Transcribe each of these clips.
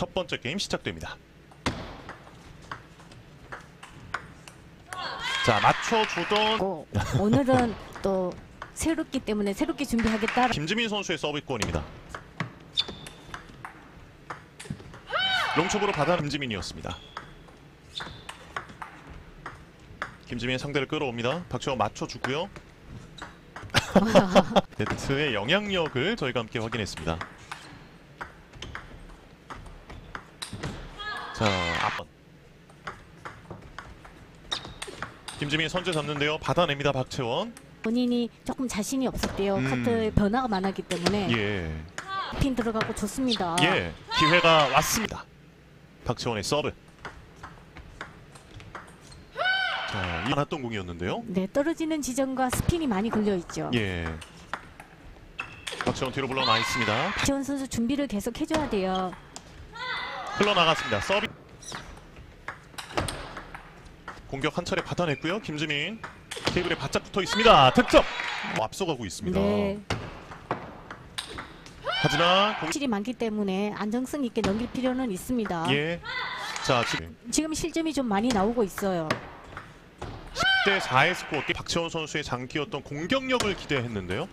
첫 번째 게임 시작됩니다. 자, 맞춰주던 오늘은 또 새롭기 때문에 새롭게 준비하겠다. 김지민 선수의 서브권입니다. 롱초브로 받아 김지민이었습니다. 김지민의 상대를 끌어옵니다. 박지원 맞춰주고요. 네트의 영향력을 저희가 함께 확인했습니다. 자, 앞번 김지민 선제 잡는데요. 받아냅니다. 박채원. 본인이 조금 자신이 없었대요. 카트의 변화가 많았기 때문에 예. 핀 들어가고 좋습니다. 예. 기회가 왔습니다. 박채원의 서브. 자, 많았던 공이었는데요. 네, 떨어지는 지점과 스핀이 많이 걸려 있죠. 예. 박채원 뒤로 물러나 있습니다. 박지원 선수 준비를 계속 해줘야 돼요. 흘러나갔습니다. 서비. 공격 한 차례 받아냈고요. 김지민 테이블에 바짝 붙어 있습니다. 득점. 앞서가고 있습니다. 네, 하지만 실이 많기 때문에 안정성 있게 넘길 필요는 있습니다. 예. 자, 지금 실점이 좀 많이 나오고 있어요. 10대 4의 스코어. 박채원 선수의 장기였던 공격력을 기대했는데요.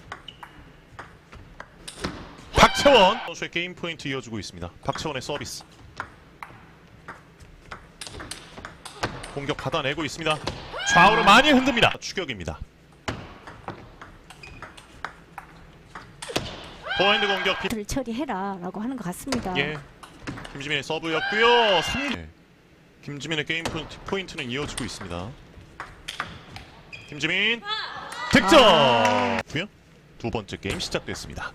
박채원 선수의 게임 포인트 이어주고 있습니다. 박채원의 서비스. 공격 받아내고 있습니다. 좌우로 많이 흔듭니다. 추격입니다. 포핸드 공격. 를 처리해라 라고 하는 것 같습니다. 예. 김지민의 서브였고요. 3. 김지민의 게임 포인트는 이어지고 있습니다. 김지민 득점. 두 번째 게임 시작됐습니다.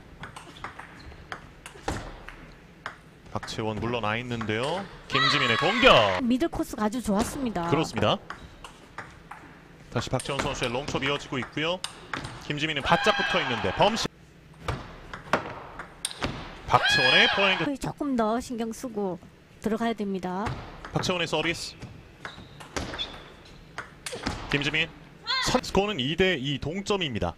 박채원 물러나 있는데요. 김지민의 공격. 미들 코스가 아주 좋았습니다. 그렇습니다. 다시 박채원 선수의 롱첩 이어지고 있고요. 김지민은 바짝 붙어 있는데 범실. 박채원의 포인트. 조금 더 신경 쓰고 들어가야 됩니다. 박채원의 서비스. 김지민. 스코어는 2대2 동점입니다.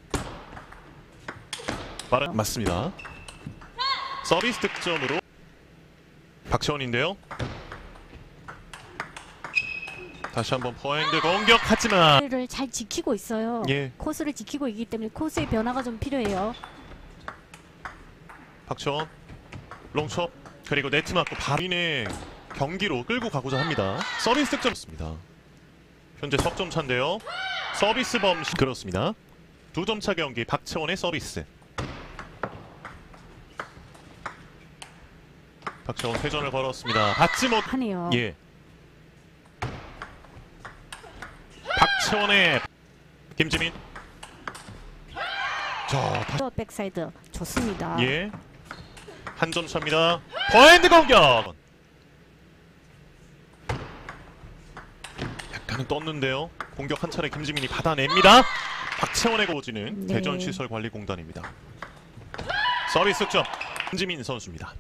빠른 맞습니다. 서비스 득점으로 박채원인데요. 다시 한번 포핸드 공격하지만 를 잘 지키고 있어요. 예. 코스를 지키고 있기 때문에 코스의 변화가 좀 필요해요. 박채원 롱첩 그리고 네트 맞고 바인의 경기로 끌고 가고자 합니다. 서비스 득점입니다. 현재 석점 차인데요. 서비스 범실. 그렇습니다. 2점 차 경기 박채원의 서비스. 박채원 회전을 걸었습니다. 받지 못 하네요. 예. 박채원의 김지민. 자, 또 백사이드 좋습니다. 예. 한 점 차입니다. 포핸드 공격. 약간은 떴는데요. 공격 한 차례 김지민이 받아냅니다. 박채원의 고지는 네. 대전시설관리공단입니다. 서비스 득점 김지민 선수입니다.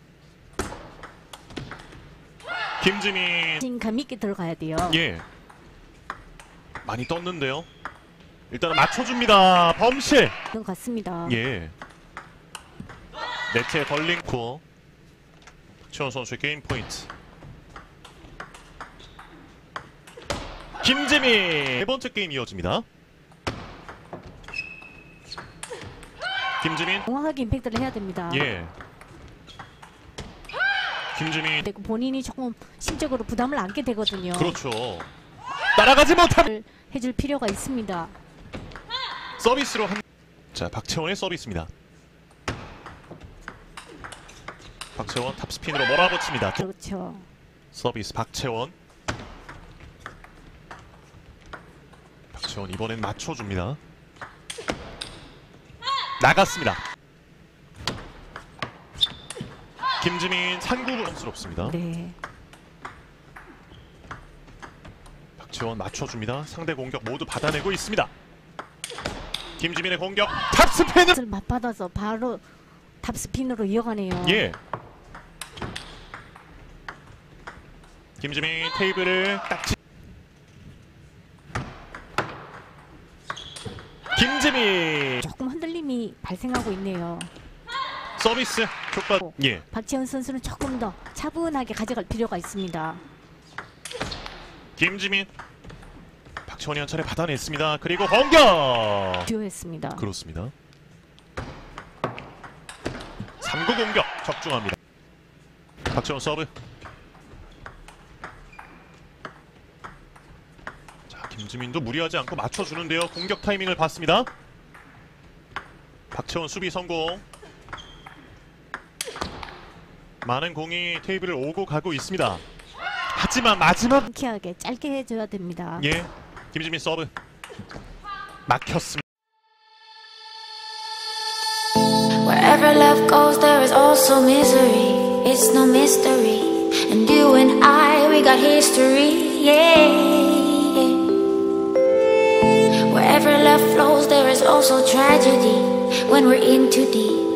김지민. 자신감 있게 들어가야 돼요. 예. 많이 떴는데요. 일단은 맞춰줍니다. 범실. 그런 것 같습니다. 예. 네트에 걸린 코어. 박채원 선수의 게임 포인트. 김지민. 네 번째 게임 이어집니다. 김지민. 정확하게 임팩트를 해야 됩니다. 예. 김지민. 그리고 본인이 조금 심적으로 부담을 안게 되거든요. 그렇죠. 따라가지 못함. 해줄 필요가 있습니다. 서비스로 한. 자, 박채원의 서비스입니다. 박채원 탑스핀으로 몰아붙입니다. 그렇죠. 서비스 박채원. 박채원 이번엔 맞춰줍니다. 나갔습니다. 김지민 상구부스럽습니다. 네. 박채원 맞춰줍니다. 상대 공격 모두 받아내고 있습니다. 김지민의 공격 탑스핀을 맞받아서 바로 탑스핀으로 이어가네요. 예. 김지민 테이블을 딱 김지민 조금 흔들림이 발생하고 있네요. 서비스 촉발. 예. 박지현 선수는 조금 더 차분하게 가져갈 필요가 있습니다. 김지민. 박지원이 한 차례 받아냈습니다. 그리고 공격. 듀오했습니다. 그렇습니다. 3구 공격 적중합니다. 박지원 서브. 자, 김지민도 무리하지 않고 맞춰주는데요. 공격 타이밍을 봤습니다. 박채원 수비 성공. 많은 공이 테이블을 오고 가고 있습니다. 하지만 마지막 상쾌하게 짧게 해줘야 됩니다. 예, 김지민 서브 막혔습니다. Wherever love goes, there is also misery. It's no mystery. And you and I, we got history. Yeah. Wherever love flows, there is also tragedy. When we're in too deep.